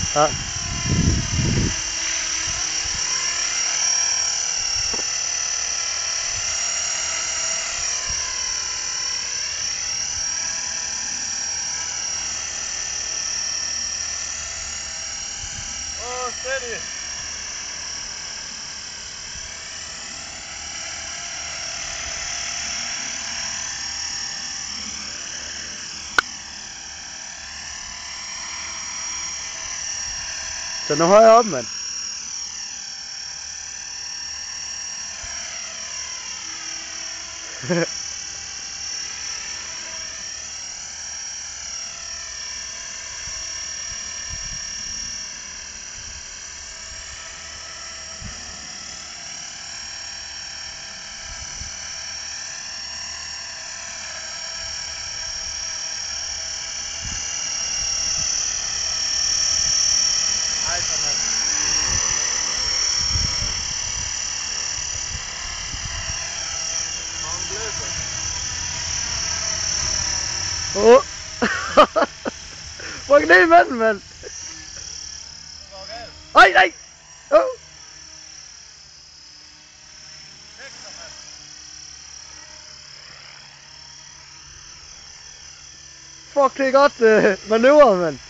Ja. Oh, steady. Så nu højere op, mand. Ej, så mand. Nå, en blæser. Åh. Ryk ned i manden, mand. Det går galt. Ej, nej. Åh. Ekstra, mand. Fuck, det er godt manøvret, mand.